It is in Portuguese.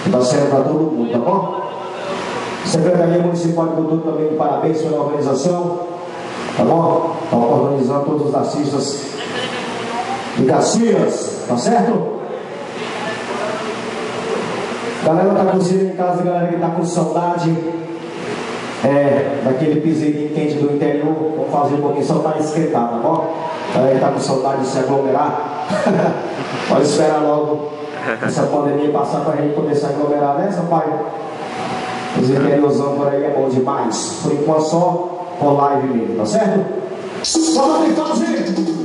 Está sendo para todo mundo, tá bom? Secretaria Municipal de Cultura também, parabéns pela organização, tá bom? Está organizando todos os artistas de Caxias, tá certo? Galera tá cozinhando em casa, galera que tá com saudade daquele piseiro quente do interior, vamos fazer um pouquinho só para esquentar, tá bom? Galera que tá com saudade de se aglomerar, pode esperar logo essa pandemia passar para a gente poder se aglomerar, né, seu pai? Os interiorzão por aí é bom demais. Por enquanto só com live mesmo, tá certo? Vamos tentar fazer!